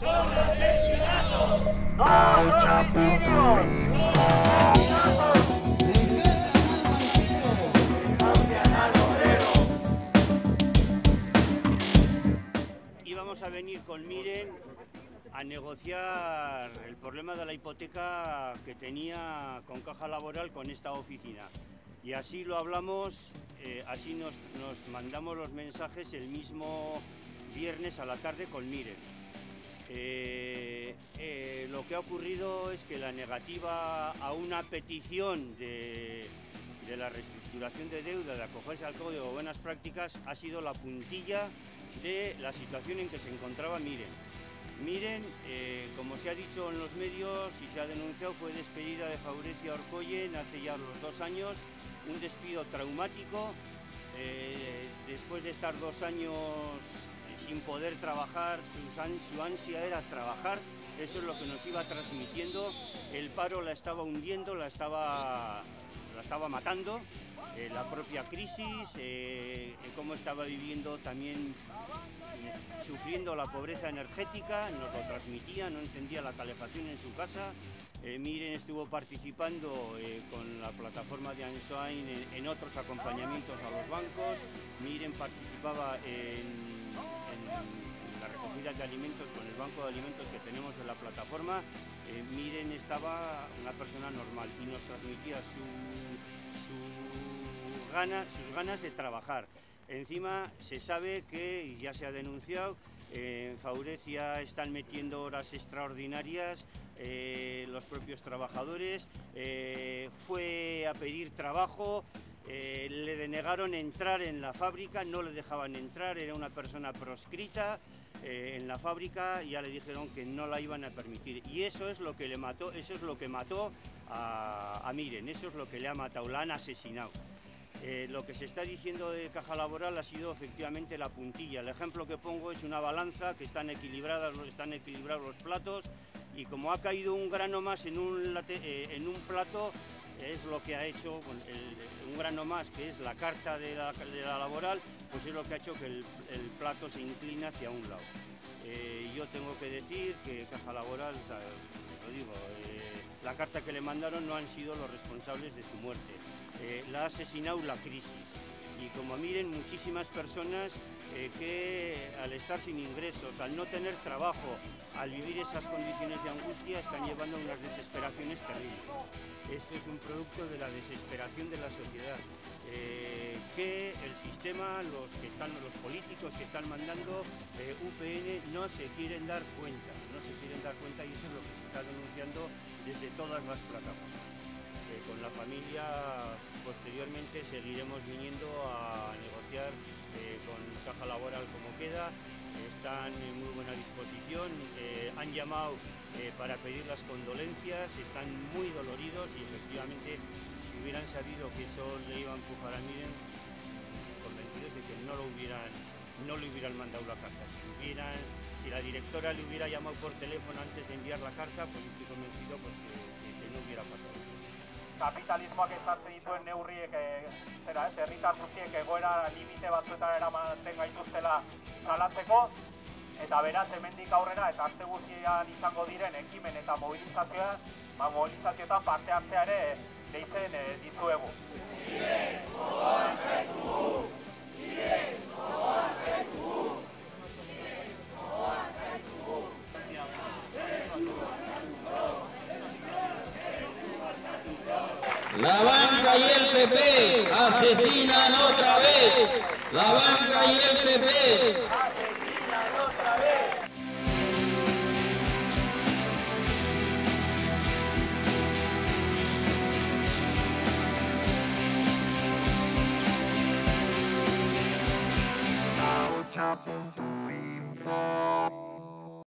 ¡Son asesinatos! ¡No son homicidios! Íbamos a venir con Miren a negociar el problema de la hipoteca que tenía con Caja Laboral con esta oficina. Y así lo hablamos, así nos mandamos los mensajes el mismo viernes a la tarde con Miren. Lo que ha ocurrido es que la negativa a una petición de la reestructuración de deuda, de acogerse al Código de Buenas Prácticas, ha sido la puntilla de la situación en que se encontraba Miren. Miren, como se ha dicho en los medios y se ha denunciado, fue despedida de Faurecia Orcoyen hace ya los 2 años, un despido traumático, después de estar 2 años sin poder trabajar, su ansia era trabajar, eso es lo que nos iba transmitiendo, el paro la estaba hundiendo, la estaba matando, la propia crisis, cómo estaba viviendo también, sufriendo la pobreza energética, nos lo transmitía, no encendía la calefacción en su casa. Miren estuvo participando con la plataforma de Ansoain en otros acompañamientos a los bancos. Miren participaba en la recogida de alimentos con el banco de alimentos que tenemos en la plataforma. Miren estaba una persona normal y nos transmitía sus ganas de trabajar. Encima se sabe que, y ya se ha denunciado, en Faurecia están metiendo horas extraordinarias, los propios trabajadores, fue a pedir trabajo, le denegaron entrar en la fábrica, no le dejaban entrar, era una persona proscrita en la fábrica, ya le dijeron que no la iban a permitir. Y eso es lo que le mató, eso es lo que mató a Miren, eso es lo que le ha matado, la han asesinado. Lo que se está diciendo de Caja Laboral ha sido efectivamente la puntilla. El ejemplo que pongo es una balanza que están equilibrados los platos y como ha caído un grano más en un plato, es lo que ha hecho un grano más, que es la carta de la laboral, pues es lo que ha hecho que el plato se incline hacia un lado. Yo tengo que decir que Caja Laboral, lo digo, la carta que le mandaron no han sido los responsables de su muerte. La ha asesinado la crisis y como Miren, muchísimas personas que al estar sin ingresos, al no tener trabajo, al vivir esas condiciones de angustia, están llevando a unas desesperaciones terribles. Esto es un producto de la desesperación de la sociedad, que el sistema, los políticos que están mandando UPN no se quieren dar cuenta, y eso es lo que se está denunciando desde todas las plataformas. Con la familia posteriormente seguiremos viniendo a negociar con Caja Laboral como queda, están en muy buena disposición, han llamado para pedir las condolencias, están muy doloridos y efectivamente si hubieran sabido que eso le iba a empujar a Miren, convencidos de que no le hubieran mandado la carta. Si la directora le hubiera llamado por teléfono antes de enviar la carta, pues estoy convencido pues, que no hubiera pasado. Kapitalismoak ezartzen dituen neurriek herritar guztiek egoera limite batzuetan eramaten gaituztela salatzeko eta beraz hemendik aurrera eta arte guztian izango diren ekimen eta mobilizazioetan parte hartzea ere deitzen dizuegu. La banca y el PP asesinan otra vez. La banca y el PP ¡Asesinan otra vez! Ahotsa.info